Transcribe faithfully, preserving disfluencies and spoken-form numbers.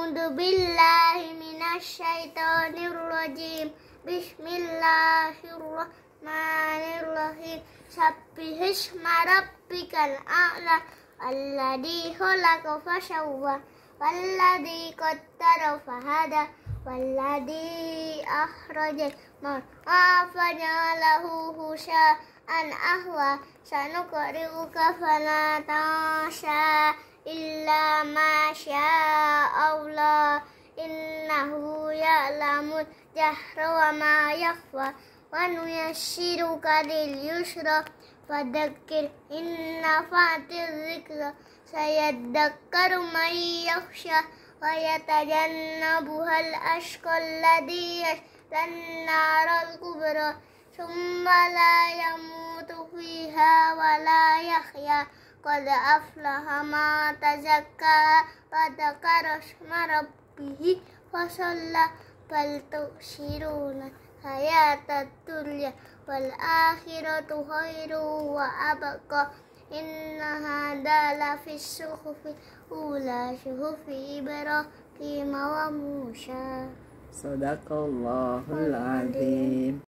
أعوذ بالله من الشيطان الرجيم. بسم الله الرحمن الرحيم. سبح اسم ربك الأعلى الذي خلق فسوى والذي قدر فهدى والذي أخرج المرعى فجعله غثاء أحوى سنقرئك فلا تنسى إلا ما شاء الله إنه يعلم الجهر وما يخفى ونيسرك لليسرى فذكر إن نفعت الذكرى سيذكر من يخشى ويتجنبها الأشقى الذي يصلى النار الكبرى ثم لا يموت فيها ولا يحيا قد أفلح من تزكى وذكر اسم ربه فصلى بل تؤثرون الحياة الدنيا والآخرة خير وأبقى إن هذا لفي الصحف الأولى صحف إبراهيم وموسى. صدق الله العظيم.